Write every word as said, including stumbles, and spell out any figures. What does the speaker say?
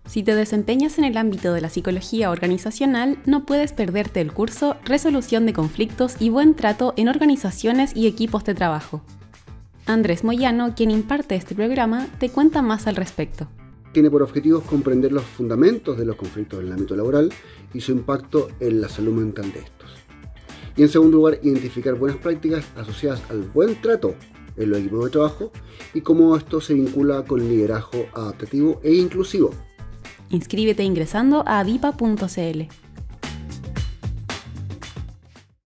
Si te desempeñas en el ámbito de la psicología organizacional, no puedes perderte el curso Resolución de conflictos y buen trato en organizaciones y equipos de trabajo. Andrés Moyano, quien imparte este programa, te cuenta más al respecto. Tiene por objetivo comprender los fundamentos de los conflictos en el ámbito laboral y su impacto en la salud mental de estos. Y en segundo lugar, identificar buenas prácticas asociadas al buen trato en los equipos de trabajo y cómo esto se vincula con liderazgo adaptativo e inclusivo. Inscríbete ingresando a avipa punto c l.